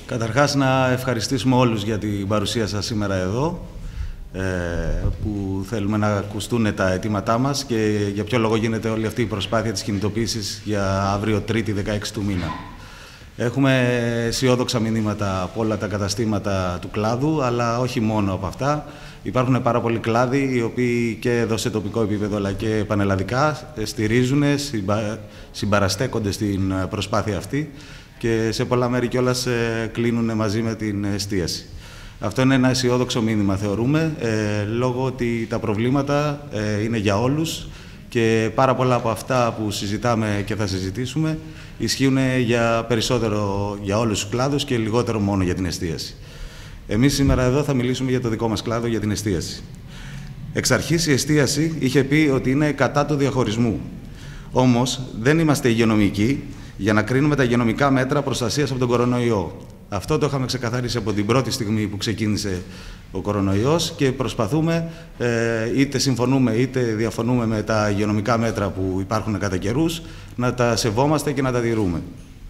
Καταρχάς, να ευχαριστήσουμε όλους για την παρουσία σας σήμερα εδώ, που θέλουμε να ακουστούν τα αιτήματά μας και για ποιο λόγο γίνεται όλη αυτή η προσπάθεια της κινητοποίησης για αύριο Τρίτη 16 του μήνα. Έχουμε αισιόδοξα μηνύματα από όλα τα καταστήματα του κλάδου, αλλά όχι μόνο από αυτά. Υπάρχουν πάρα πολλοί κλάδοι οι οποίοι και εδώ σε τοπικό επίπεδο αλλά και πανελλαδικά στηρίζουν, συμπαραστέκονται στην προσπάθεια αυτή και σε πολλά μέρη κιόλας κλείνουν μαζί με την εστίαση. Αυτό είναι ένα αισιόδοξο μήνυμα, θεωρούμε, λόγω ότι τα προβλήματα είναι για όλους και πάρα πολλά από αυτά που συζητάμε και θα συζητήσουμε ισχύουν περισσότερο για όλους τους κλάδους και λιγότερο μόνο για την εστίαση. Εμείς σήμερα εδώ θα μιλήσουμε για το δικό μας κλάδο, για την εστίαση. Εξ αρχής η εστίαση είχε πει ότι είναι κατά του διαχωρισμού. Όμως δεν είμαστε υγειονομικοί για να κρίνουμε τα υγειονομικά μέτρα προστασίας από τον κορονοϊό. Αυτό το είχαμε ξεκαθαρίσει από την πρώτη στιγμή που ξεκίνησε ο κορονοϊός και προσπαθούμε, είτε συμφωνούμε είτε διαφωνούμε με τα υγειονομικά μέτρα που υπάρχουν κατά καιρούς, να τα σεβόμαστε και να τα τηρούμε.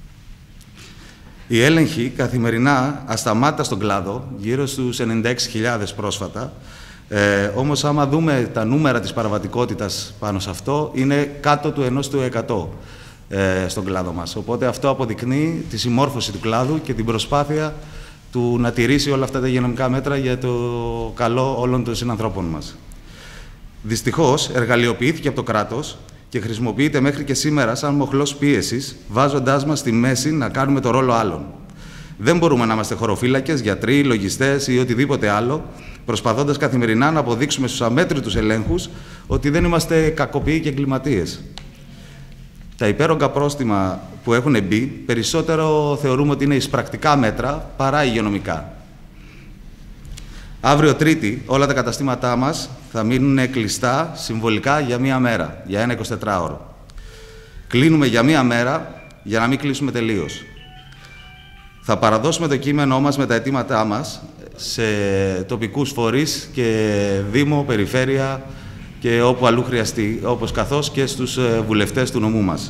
Οι έλεγχοι καθημερινά ασταμάτητα στον κλάδο, γύρω στους 96.000 πρόσφατα, όμως άμα δούμε τα νούμερα της παραβατικότητας πάνω σε αυτό, είναι κάτω του 1% στον κλάδο μας. Οπότε αυτό αποδεικνύει τη συμμόρφωση του κλάδου και την προσπάθεια του να τηρήσει όλα αυτά τα υγειονομικά μέτρα για το καλό όλων των συνανθρώπων μας. Δυστυχώς, εργαλειοποιήθηκε από το κράτος και χρησιμοποιείται μέχρι και σήμερα σαν μοχλός πίεσης, βάζοντάς μας στη μέση να κάνουμε το ρόλο άλλων. Δεν μπορούμε να είμαστε χωροφύλακες, γιατροί, λογιστές ή οτιδήποτε άλλο, προσπαθώντας καθημερινά να αποδείξουμε στους αμέτρητους ελέγχους ότι δεν είμαστε κακοποιοί και εγκληματίες. Τα υπέρογκα πρόστιμα που έχουν μπει, περισσότερο θεωρούμε ότι είναι εισπρακτικά μέτρα παρά υγειονομικά. Αύριο Τρίτη, όλα τα καταστήματά μας θα μείνουν κλειστά συμβολικά για μία μέρα, για ένα 24ωρο. Κλείνουμε για μία μέρα για να μην κλείσουμε τελείως. Θα παραδώσουμε το κείμενό μας με τα αιτήματά μας σε τοπικούς φορείς και Δήμο, Περιφέρεια και όπου αλλού χρειαστεί, καθώς και στους βουλευτές του νομού μας.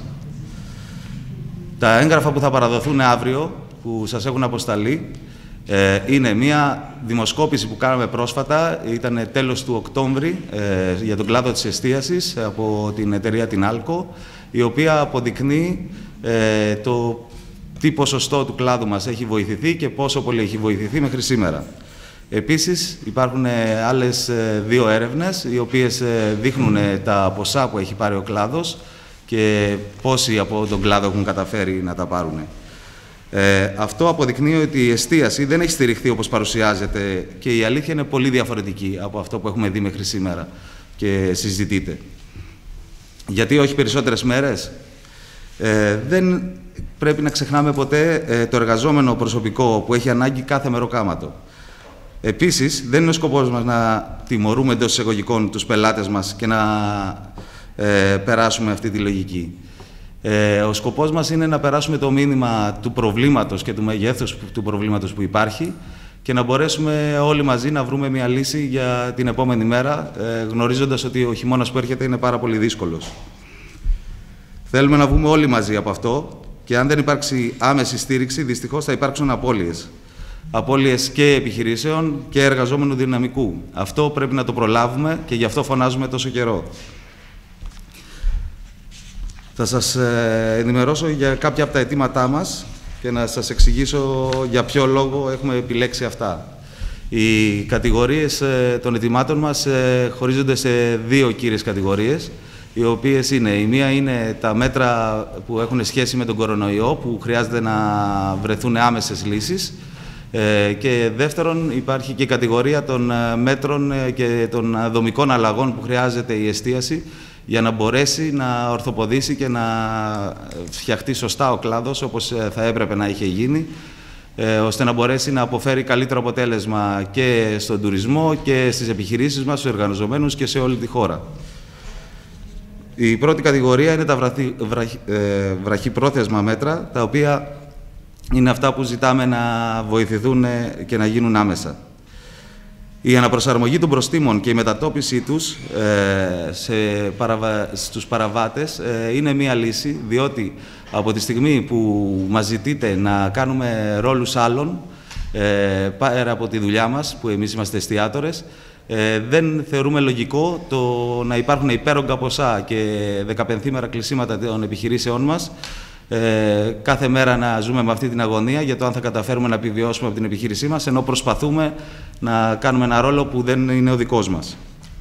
Τα έγγραφα που θα παραδοθούν αύριο, που σας έχουν αποσταλεί, είναι μία δημοσκόπηση που κάναμε πρόσφατα, ήταν τέλος του Οκτώβρη, για τον κλάδο της εστίασης από την εταιρεία την Άλκο, η οποία αποδεικνύει το τι ποσοστό του κλάδου μας έχει βοηθηθεί και πόσο πολύ έχει βοηθηθεί μέχρι σήμερα. Επίσης, υπάρχουν άλλες δύο έρευνες, οι οποίες δείχνουν τα ποσά που έχει πάρει ο κλάδος και πόσοι από τον κλάδο έχουν καταφέρει να τα πάρουν. Αυτό αποδεικνύει ότι η εστίαση δεν έχει στηριχθεί όπως παρουσιάζεται και η αλήθεια είναι πολύ διαφορετική από αυτό που έχουμε δει μέχρι σήμερα και συζητείται. Γιατί όχι περισσότερες μέρες? Δεν πρέπει να ξεχνάμε ποτέ το εργαζόμενο προσωπικό που έχει ανάγκη κάθε μεροκάματο. Επίσης, δεν είναι ο σκοπός μας να τιμωρούμε εντός εισαγωγικών τους πελάτες μας και να περάσουμε αυτή τη λογική. Ο σκοπός μας είναι να περάσουμε το μήνυμα του προβλήματος και του μεγέθους του προβλήματος που υπάρχει και να μπορέσουμε όλοι μαζί να βρούμε μια λύση για την επόμενη μέρα, γνωρίζοντας ότι ο χειμώνας που έρχεται είναι πάρα πολύ δύσκολος. Θέλουμε να βγούμε όλοι μαζί από αυτό και αν δεν υπάρξει άμεση στήριξη, δυστυχώς θα υπάρξουν απώλειες. Απώλειες και επιχειρήσεων και εργαζόμενου δυναμικού. Αυτό πρέπει να το προλάβουμε και γι' αυτό φωνάζουμε τόσο καιρό. Θα σας ενημερώσω για κάποια από τα αιτήματά μας και να σας εξηγήσω για ποιο λόγο έχουμε επιλέξει αυτά. Οι κατηγορίες των αιτημάτων μας χωρίζονται σε δύο κύριες κατηγορίες, οι οποίες είναι, η μία είναι τα μέτρα που έχουν σχέση με τον κορονοϊό, που χρειάζεται να βρεθούν άμεσες λύσεις, και δεύτερον υπάρχει και η κατηγορία των μέτρων και των δομικών αλλαγών που χρειάζεται η εστίαση για να μπορέσει να ορθοποδήσει και να φτιαχτεί σωστά ο κλάδος όπως θα έπρεπε να είχε γίνει, ώστε να μπορέσει να αποφέρει καλύτερο αποτέλεσμα και στον τουρισμό και στις επιχειρήσεις μας, στους εργαζομένους και σε όλη τη χώρα. Η πρώτη κατηγορία είναι τα βραχυπρόθεσμα μέτρα, τα οποία είναι αυτά που ζητάμε να βοηθηθούν και να γίνουν άμεσα. Η αναπροσαρμογή των προστίμων και η μετατόπιση τους στους παραβάτες είναι μία λύση, διότι από τη στιγμή που μας ζητείτε να κάνουμε ρόλους άλλων, πέρα από τη δουλειά μας, που εμείς είμαστε εστιατόρες, δεν θεωρούμε λογικό το να υπάρχουν υπέρογκα ποσά και δεκαπενθήμερα κλεισίματα των επιχειρήσεών μας, κάθε μέρα να ζούμε με αυτή την αγωνία για το αν θα καταφέρουμε να επιβιώσουμε από την επιχείρησή μας, ενώ προσπαθούμε να κάνουμε ένα ρόλο που δεν είναι ο δικός μας.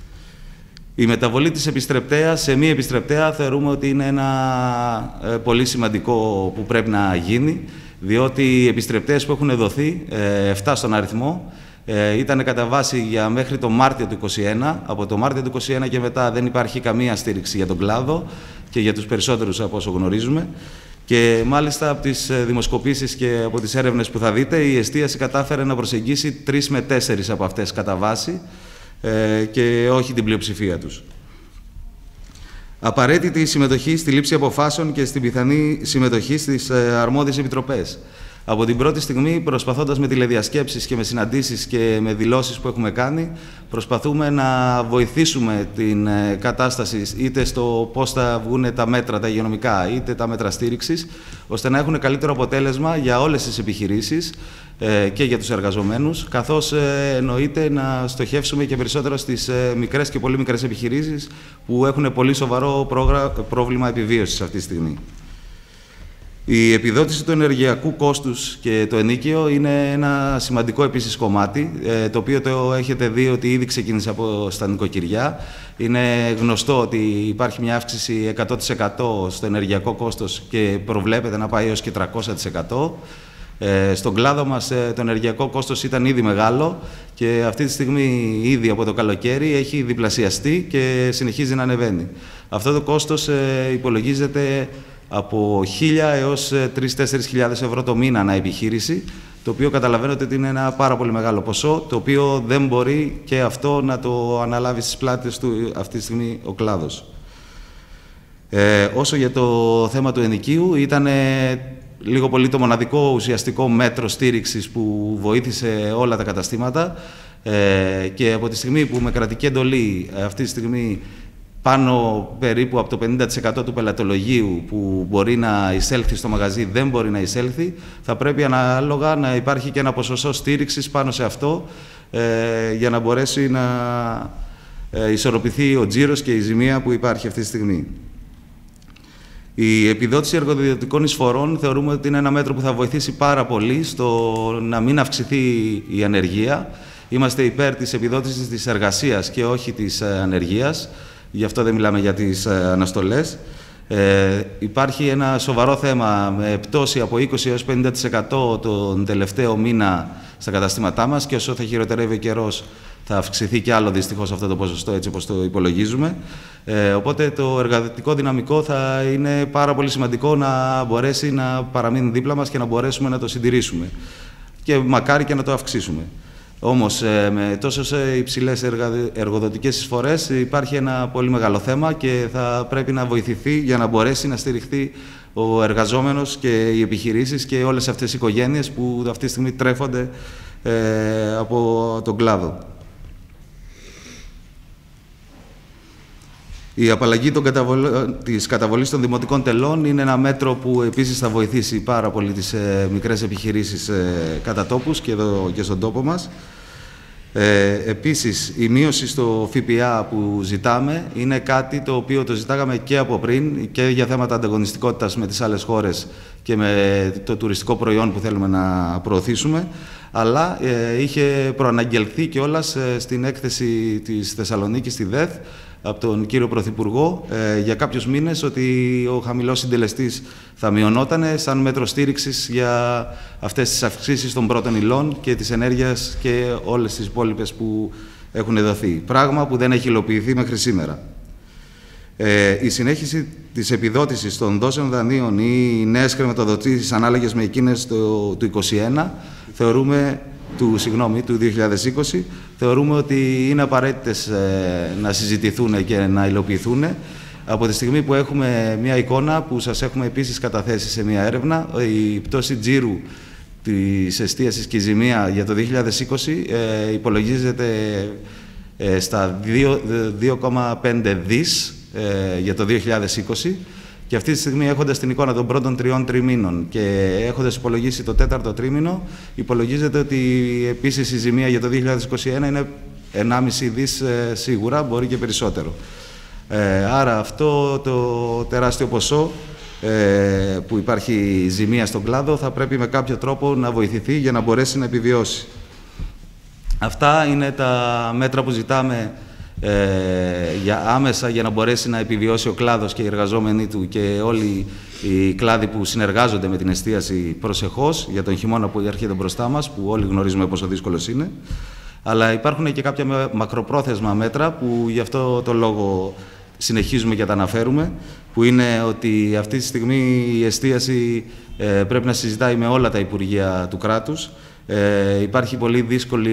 Η μεταβολή της επιστρεπτέας σε μη επιστρεπτέα θεωρούμε ότι είναι ένα πολύ σημαντικό που πρέπει να γίνει, διότι οι επιστρεπτέες που έχουν δοθεί, 7 στον αριθμό, ήταν κατά βάση για μέχρι το Μάρτιο του 2021. Από το Μάρτιο του 2021 και μετά δεν υπάρχει καμία στήριξη για τον κλάδο και για τους περισσότερους από όσο γνωρίζουμε. Και μάλιστα από τις δημοσκοπήσεις και από τις έρευνες που θα δείτε, η εστίαση κατάφερε να προσεγγίσει 3 με 4 από αυτές κατά βάση και όχι την πλειοψηφία τους. Απαραίτητη η συμμετοχή στη λήψη αποφάσεων και στην πιθανή συμμετοχή στις αρμόδιες επιτροπές. Από την πρώτη στιγμή, προσπαθώντας με τηλεδιασκέψεις και με συναντήσεις και με δηλώσεις που έχουμε κάνει, προσπαθούμε να βοηθήσουμε την κατάσταση είτε στο πώς θα βγουν τα μέτρα, τα υγειονομικά, είτε τα μέτρα στήριξης, ώστε να έχουν καλύτερο αποτέλεσμα για όλες τις επιχειρήσεις και για τους εργαζομένους, καθώς εννοείται να στοχεύσουμε και περισσότερο στις μικρές και πολύ μικρές επιχειρήσεις που έχουν πολύ σοβαρό πρόβλημα επιβίωσης αυτή τη στιγμή. Η επιδότηση του ενεργειακού κόστους και το ενοίκιο είναι ένα σημαντικό επίσης κομμάτι, το οποίο το έχετε δει ότι ήδη ξεκίνησε στα νοικοκυριά. Είναι γνωστό ότι υπάρχει μια αύξηση 100% στο ενεργειακό κόστος και προβλέπεται να πάει έως και 300%. Στον κλάδο μας το ενεργειακό κόστος ήταν ήδη μεγάλο και αυτή τη στιγμή ήδη από το καλοκαίρι έχει διπλασιαστεί και συνεχίζει να ανεβαίνει. Αυτό το κόστος υπολογίζεται από 1.000 έως 3.000-4.000 ευρώ το μήνα ανά επιχείρηση, το οποίο καταλαβαίνετε ότι είναι ένα πάρα πολύ μεγάλο ποσό, το οποίο δεν μπορεί και αυτό να το αναλάβει στις πλάτες του αυτή τη στιγμή ο κλάδος. Όσο για το θέμα του ενοικίου, ήταν λίγο πολύ το μοναδικό ουσιαστικό μέτρο στήριξης που βοήθησε όλα τα καταστήματα και από τη στιγμή που με κρατική εντολή αυτή τη στιγμή πάνω περίπου από το 50% του πελατολογίου που μπορεί να εισέλθει στο μαγαζί δεν μπορεί να εισέλθει, θα πρέπει ανάλογα να υπάρχει και ένα ποσοστό στήριξης πάνω σε αυτό για να μπορέσει να ισορροπηθεί ο τζίρος και η ζημία που υπάρχει αυτή τη στιγμή. Η επιδότηση εργοδιωτικών εισφορών θεωρούμε ότι είναι ένα μέτρο που θα βοηθήσει πάρα πολύ στο να μην αυξηθεί η ανεργία. Είμαστε υπέρ της επιδότησης της εργασίας και όχι της ανεργίας. Γι' αυτό δεν μιλάμε για τις αναστολές. Υπάρχει ένα σοβαρό θέμα με πτώση από 20% έως 50% τον τελευταίο μήνα στα καταστήματά μας και όσο θα χειροτερεύει ο καιρός θα αυξηθεί και άλλο δυστυχώς αυτό το ποσοστό, έτσι όπως το υπολογίζουμε. Οπότε το εργατικό δυναμικό θα είναι πάρα πολύ σημαντικό να μπορέσει να παραμείνει δίπλα μας και να μπορέσουμε να το συντηρήσουμε. Και μακάρι και να το αυξήσουμε. Όμως, με τόσο υψηλές εργοδοτικές εισφορές υπάρχει ένα πολύ μεγάλο θέμα και θα πρέπει να βοηθηθεί για να μπορέσει να στηριχθεί ο εργαζόμενος και οι επιχειρήσεις και όλες αυτές οι οικογένειες που αυτή τη στιγμή τρέφονται από τον κλάδο. Η απαλλαγή της καταβολής των δημοτικών τελών είναι ένα μέτρο που επίσης θα βοηθήσει πάρα πολύ τις μικρές επιχειρήσεις κατά τόπους και στον τόπο μας. Επίσης, η μείωση στο ΦΠΑ που ζητάμε είναι κάτι το οποίο το ζητάγαμε και από πριν και για θέματα ανταγωνιστικότητας με τις άλλες χώρες και με το τουριστικό προϊόν που θέλουμε να προωθήσουμε, αλλά είχε προαναγγελθεί κιόλας στην έκθεση της Θεσσαλονίκης, στη ΔΕΘ, από τον κύριο Πρωθυπουργό για κάποιους μήνες ότι ο χαμηλός συντελεστής θα μειωνόταν σαν μέτρο στήριξης για αυτές τις αυξήσεις των πρώτων υλών και της ενέργειας και όλες τις υπόλοιπες που έχουν δοθεί. Πράγμα που δεν έχει υλοποιηθεί μέχρι σήμερα. Η συνέχιση της επιδότησης των δόσεων δανείων ή νέες χρηματοδοτήσεις ανάλογες με εκείνες του 2021 του 2020, θεωρούμε ότι είναι απαραίτητες να συζητηθούν και να υλοποιηθούν από τη στιγμή που έχουμε μια εικόνα που σας έχουμε επίσης καταθέσει σε μια έρευνα. Η πτώση τζίρου της εστίασης και η ζημία για το 2020 υπολογίζεται στα 2,5 δις για το 2020 και αυτή τη στιγμή, έχοντας την εικόνα των πρώτων 3 τριμήνων και έχοντας υπολογίσει το 4ο τρίμηνο, υπολογίζεται ότι επίσης η ζημία για το 2021 είναι 1,5 δις σίγουρα, μπορεί και περισσότερο. Άρα αυτό το τεράστιο ποσό που υπάρχει ζημία στον κλάδο θα πρέπει με κάποιο τρόπο να βοηθηθεί για να μπορέσει να επιβιώσει. Αυτά είναι τα μέτρα που ζητάμε άμεσα για να μπορέσει να επιβιώσει ο κλάδος και οι εργαζόμενοι του και όλοι οι κλάδοι που συνεργάζονται με την εστίαση προσεχώς για τον χειμώνα που έρχεται μπροστά μας, που όλοι γνωρίζουμε πόσο δύσκολος είναι. Αλλά υπάρχουν και κάποια μακροπρόθεσμα μέτρα που γι' αυτό το λόγο συνεχίζουμε και τα αναφέρουμε, που είναι ότι αυτή τη στιγμή η εστίαση πρέπει να συζητάει με όλα τα Υπουργεία του κράτους. Υπάρχει πολύ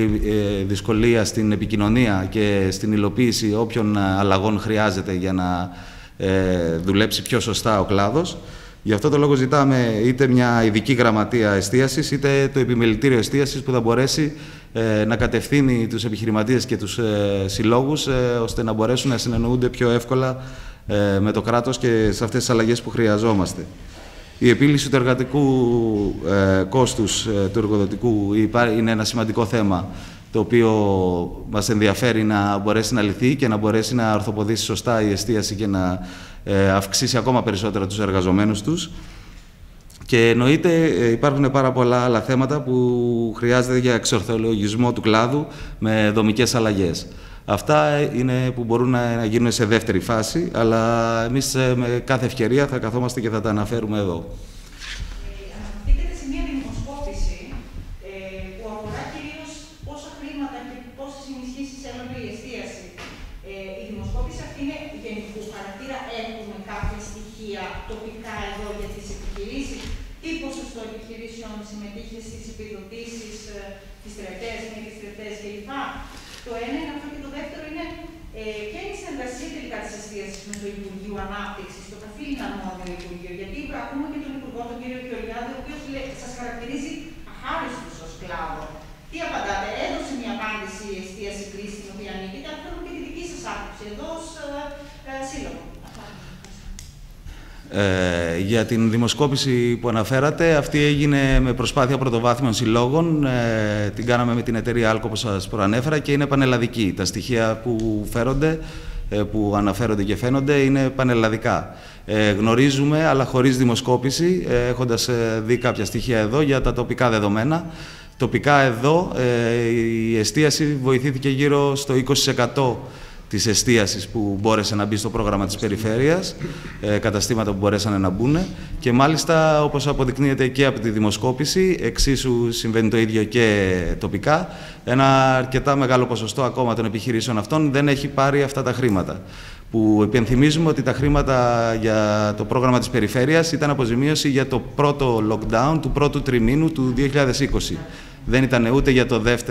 δυσκολία στην επικοινωνία και στην υλοποίηση όποιων αλλαγών χρειάζεται για να δουλέψει πιο σωστά ο κλάδος. Γι' αυτό το λόγο ζητάμε είτε μια ειδική γραμματεία εστίασης, είτε το επιμελητήριο εστίασης που θα μπορέσει να κατευθύνει τους επιχειρηματίες και τους συλλόγους ώστε να μπορέσουν να συνεννοούνται πιο εύκολα με το κράτος και σε αυτές τις αλλαγές που χρειαζόμαστε. Η επίλυση του εργατικού κόστους του εργοδοτικού είναι ένα σημαντικό θέμα το οποίο μας ενδιαφέρει να μπορέσει να λυθεί και να μπορέσει να ορθοποδήσει σωστά η εστίαση και να αυξήσει ακόμα περισσότερο τους εργαζομένους τους. Και εννοείται υπάρχουν πάρα πολλά άλλα θέματα που χρειάζεται για εξορθολογισμό του κλάδου με δομικές αλλαγές. Αυτά είναι που μπορούν να γίνουν σε δεύτερη φάση, αλλά εμείς με κάθε ευκαιρία θα καθόμαστε και θα τα αναφέρουμε εδώ. Αναφερθήκατε σε μια δημοσκόπηση που αφορά κυρίως πόσα χρήματα και πόσες ενισχύσεις έλαβε η εστίαση. Η δημοσκόπηση αυτή είναι γενικού χαρακτήρα. Έχουμε κάποια στοιχεία τοπικά εδώ για τις επιχειρήσεις. Τι ποσοστό επιχειρήσεων συμμετείχε στις επιδοτήσεις, τις τριετές, μη τις τριετές κλπ. Το ένα είναι αυτό και το δεύτερο είναι ποια είναι η συνεργασία τελικά της εστίασης με το Υπουργείο Ανάπτυξης, το καθήλυνα αρμόδιο Υπουργείο. Γιατί ακούμε και τον Υπουργό, τον κύριο Γεωργιάδη, ο οποίος σας χαρακτηρίζει αχάριστος ως κλάδο. Τι απαντάτε, έδωσε μια απάντηση η εστίαση κρίση στην οποία ανήκετε, αλλά θέλουμε και τη δική σας άποψη εδώ ως σύλλογο. Για την δημοσκόπηση που αναφέρατε, αυτή έγινε με προσπάθεια πρωτοβάθμιων συλλόγων. Την κάναμε με την εταιρεία Άλκο, όπως σας προανέφερα, και είναι πανελλαδική. Τα στοιχεία που φέρονται, που αναφέρονται και φαίνονται, είναι πανελλαδικά. Γνωρίζουμε, αλλά χωρίς δημοσκόπηση, έχοντας δει κάποια στοιχεία εδώ για τα τοπικά δεδομένα. Τοπικά εδώ η εστίαση βοηθήθηκε γύρω στο 20% της εστίασης που μπόρεσε να μπει στο πρόγραμμα της περιφέρειας, καταστήματα που μπορέσανε να μπουν και μάλιστα, όπως αποδεικνύεται και από τη δημοσκόπηση, εξίσου συμβαίνει το ίδιο και τοπικά, ένα αρκετά μεγάλο ποσοστό ακόμα των επιχειρήσεων αυτών δεν έχει πάρει αυτά τα χρήματα. Που υπενθυμίζουμε ότι τα χρήματα για το πρόγραμμα της περιφέρειας ήταν αποζημίωση για το πρώτο lockdown του πρώτου τριμήνου του 2020. Δεν ήταν ούτε για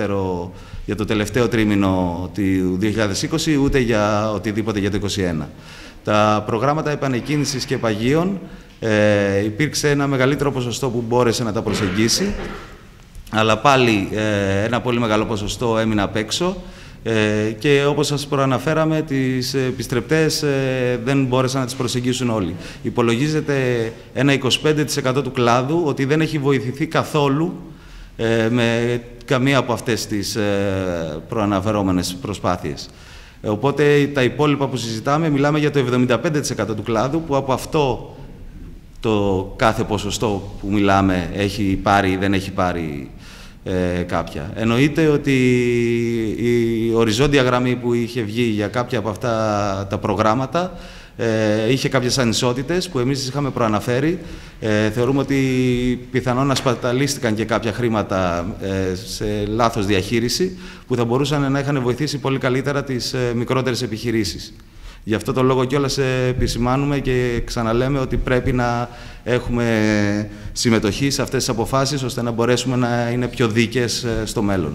το τελευταίο τρίμηνο του 2020, ούτε για οτιδήποτε για το 2021. Τα προγράμματα επανεκκίνησης και παγίων υπήρξε ένα μεγαλύτερο ποσοστό που μπόρεσε να τα προσεγγίσει, αλλά πάλι ένα πολύ μεγάλο ποσοστό έμεινε απ' έξω και όπως σας προαναφέραμε, τις επιστρεπτές δεν μπόρεσαν να τις προσεγγίσουν όλοι. Υπολογίζεται ένα 25% του κλάδου ότι δεν έχει βοηθηθεί καθόλου με καμία από αυτές τις προαναφερόμενες προσπάθειες. Οπότε τα υπόλοιπα που συζητάμε, μιλάμε για το 75% του κλάδου, που από αυτό το κάθε ποσοστό που μιλάμε έχει πάρει ή δεν έχει πάρει κάποια. Εννοείται ότι η οριζόντια γραμμή που είχε βγει για κάποια από αυτά τα προγράμματα είχε κάποιες ανισότητες που εμείς είχαμε προαναφέρει. Θεωρούμε ότι πιθανόν να σπαταλίστηκαν και κάποια χρήματα σε λάθος διαχείριση που θα μπορούσαν να είχαν βοηθήσει πολύ καλύτερα τις μικρότερες επιχειρήσεις. Γι' αυτό το λόγο κιόλας επισημάνουμε και ξαναλέμε ότι πρέπει να έχουμε συμμετοχή σε αυτές τις αποφάσεις ώστε να μπορέσουμε να είναι πιο δίκαιες στο μέλλον.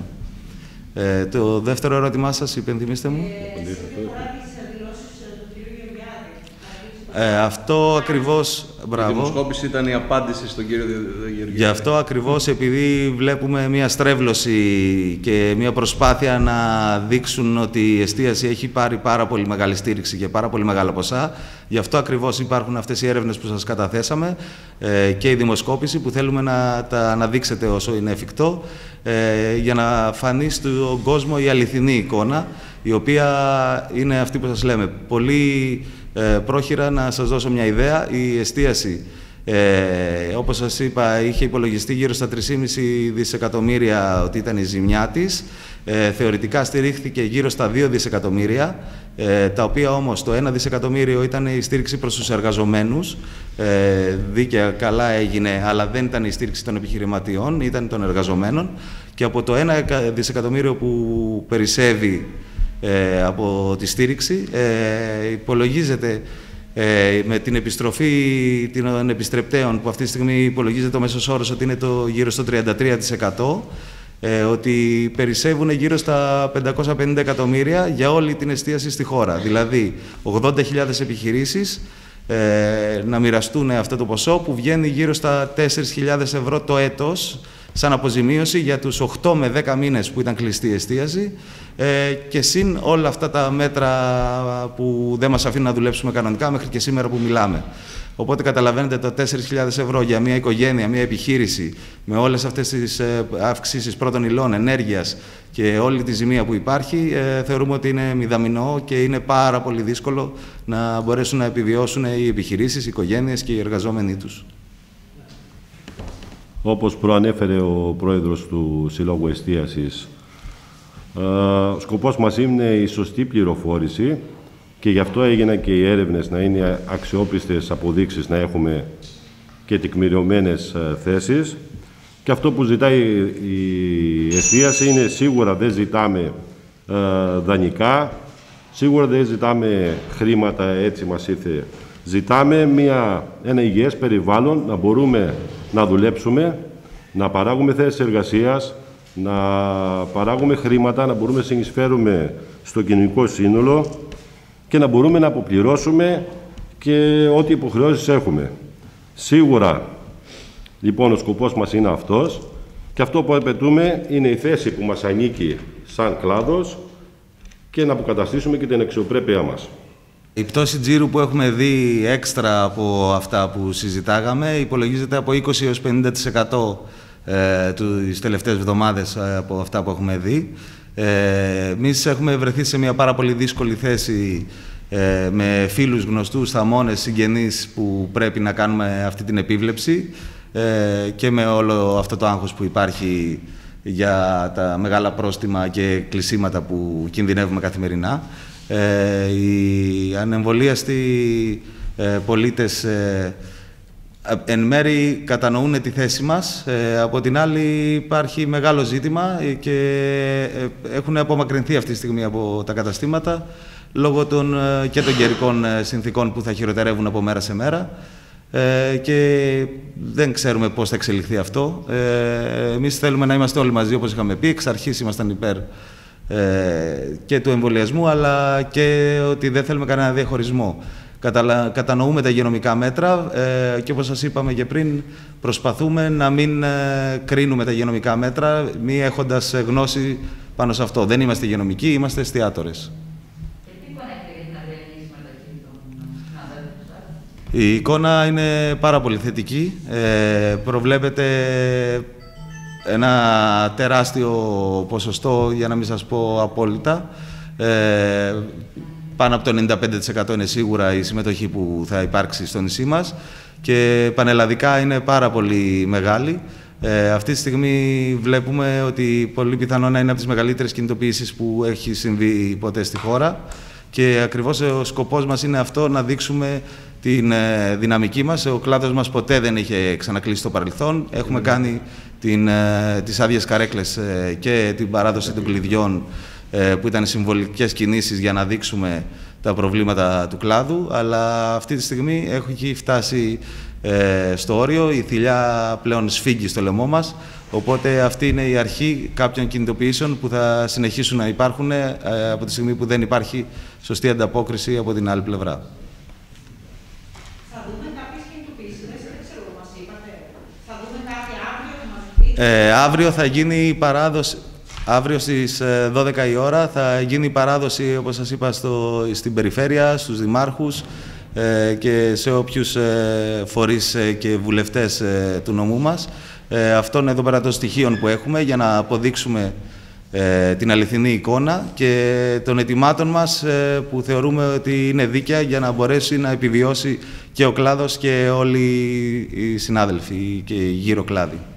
Το δεύτερο ερώτημά σας, υπενθυμίστε μου. Αυτό ακριβώς, μπράβο. Η δημοσκόπηση ήταν η απάντηση στον κύριο Γεωργίου. Γι' αυτό ακριβώς, επειδή βλέπουμε μια στρέβλωση και μια προσπάθεια να δείξουν ότι η εστίαση έχει πάρει πάρα πολύ μεγάλη στήριξη και πάρα πολύ μεγάλα ποσά, γι' αυτό ακριβώς υπάρχουν αυτές οι έρευνες που σας καταθέσαμε και η δημοσκόπηση που θέλουμε να τα αναδείξετε όσο είναι εφικτό, για να φανεί στον κόσμο η αληθινή εικόνα, η οποία είναι αυτή που σας λέμε. Πολύ πρόχειρα να σας δώσω μια ιδέα. Η εστίαση, όπως σας είπα, είχε υπολογιστεί γύρω στα 3,5 δισεκατομμύρια ότι ήταν η ζημιά της. Θεωρητικά στηρίχθηκε γύρω στα 2 δισεκατομμύρια, τα οποία όμως το 1 δισεκατομμύριο ήταν η στήριξη προς τους εργαζομένους. Δίκαια, καλά έγινε, αλλά δεν ήταν η στήριξη των επιχειρηματιών, ήταν των εργαζομένων. Και από το 1 δισεκατομμύριο που περισσεύει από τη στήριξη, υπολογίζεται με την επιστροφή των επιστρεπτέων, που αυτή τη στιγμή υπολογίζεται ο μέσος όρος ότι είναι γύρω στο 33%, ότι περισσεύουν γύρω στα 550 εκατομμύρια για όλη την εστίαση στη χώρα. Δηλαδή 80.000 επιχειρήσεις να μοιραστούν αυτό το ποσό, που βγαίνει γύρω στα 4.000 ευρώ το έτος, σαν αποζημίωση για τους 8 με 10 μήνες που ήταν κλειστή η εστίαση, και συν όλα αυτά τα μέτρα που δεν μας αφήνουν να δουλέψουμε κανονικά μέχρι και σήμερα που μιλάμε. Οπότε καταλαβαίνετε, το 4.000 ευρώ για μια οικογένεια, μια επιχείρηση, με όλες αυτές τις αυξήσεις πρώτων υλών, ενέργειας και όλη τη ζημία που υπάρχει, θεωρούμε ότι είναι μηδαμινό και είναι πάρα πολύ δύσκολο να μπορέσουν να επιβιώσουν οι επιχειρήσεις, οι οικογένειες και οι εργαζόμενοι τους. Όπως προανέφερε ο πρόεδρος του Συλλόγου Εστίασης, ο σκοπός μας είναι η σωστή πληροφόρηση και γι' αυτό έγιναν και οι έρευνες, να είναι αξιόπιστες αποδείξεις, να έχουμε και τεκμηριωμένες θέσεις. Και αυτό που ζητάει η εστίαση είναι, σίγουρα δεν ζητάμε δανεικά, σίγουρα δεν ζητάμε χρήματα, έτσι μας ήρθε. Ζητάμε ένα υγιές περιβάλλον, να μπορούμε να δουλέψουμε, να παράγουμε θέσεις εργασίας, να παράγουμε χρήματα, να μπορούμε να συνεισφέρουμε στο κοινωνικό σύνολο και να μπορούμε να αποπληρώσουμε και ό,τι υποχρεώσεις έχουμε. Σίγουρα, λοιπόν, ο σκοπός μας είναι αυτός και αυτό που απαιτούμε είναι η θέση που μας ανήκει σαν κλάδος και να αποκαταστήσουμε και την αξιοπρέπειά μας. Η πτώση τζίρου που έχουμε δει έξτρα από αυτά που συζητάγαμε υπολογίζεται από 20 έως 50% τις τελευταίες εβδομάδες από αυτά που έχουμε δει. Εμείς έχουμε βρεθεί σε μια πάρα πολύ δύσκολη θέση με φίλους, γνωστούς, θαμώνες, συγγενείς που πρέπει να κάνουμε αυτή την επίβλεψη και με όλο αυτό το άγχος που υπάρχει για τα μεγάλα πρόστιμα και κλεισίματα που κινδυνεύουμε καθημερινά. Οι ανεμβολίαστοι πολίτες εν μέρει κατανοούν τη θέση μας, από την άλλη υπάρχει μεγάλο ζήτημα και έχουν απομακρυνθεί αυτή τη στιγμή από τα καταστήματα λόγω και των καιρικών συνθήκων που θα χειροτερεύουν από μέρα σε μέρα και δεν ξέρουμε πώς θα εξελιχθεί αυτό. Εμείς θέλουμε να είμαστε όλοι μαζί, όπως είχαμε πει, εξ αρχής ήμασταν υπέρ και του εμβολιασμού, αλλά και ότι δεν θέλουμε κανένα διαχωρισμό. Κατανοούμε τα υγειονομικά μέτρα και όπως σας είπαμε και πριν, προσπαθούμε να μην κρίνουμε τα υγειονομικά μέτρα μη έχοντας γνώση πάνω σε αυτό. Δεν είμαστε υγειονομικοί, είμαστε εστιατόρες. Η εικόνα είναι πάρα πολύ θετική. Προβλέπεται ένα τεράστιο ποσοστό, για να μην σας πω απόλυτα. Πάνω από το 95% είναι σίγουρα η συμμετοχή που θα υπάρξει στο νησί μας και πανελλαδικά είναι πάρα πολύ μεγάλη. Αυτή τη στιγμή βλέπουμε ότι πολύ πιθανό να είναι από τις μεγαλύτερες κινητοποιήσεις που έχει συμβεί ποτέ στη χώρα και ακριβώς ο σκοπός μας είναι αυτό, να δείξουμε την δυναμική μας. Ο κλάδος μας ποτέ δεν είχε ξανακλείσει στο παρελθόν. Έχουμε κάνει τις άδειες καρέκλες και την παράδοση των κλειδιών που ήταν συμβολικές κινήσεις για να δείξουμε τα προβλήματα του κλάδου, αλλά αυτή τη στιγμή έχει φτάσει στο όριο, η θηλιά πλέον σφίγγει στο λαιμό μας, οπότε αυτή είναι η αρχή κάποιων κινητοποιήσεων που θα συνεχίσουν να υπάρχουν από τη στιγμή που δεν υπάρχει σωστή ανταπόκριση από την άλλη πλευρά. Αύριο θα γίνει η παράδοση. Αύριο στις 12 η ώρα θα γίνει η παράδοση, όπως σας είπα, στην περιφέρεια, στους δημάρχους και σε όποιους φορείς και βουλευτές του νομού μας. Αυτό είναι εδώ πέρα των στοιχείων που έχουμε για να αποδείξουμε την αληθινή εικόνα και των ετοιμάτων μας που θεωρούμε ότι είναι δίκαια για να μπορέσει να επιβιώσει και ο κλάδος και όλοι οι συνάδελφοι και οι γύρω κλάδοι.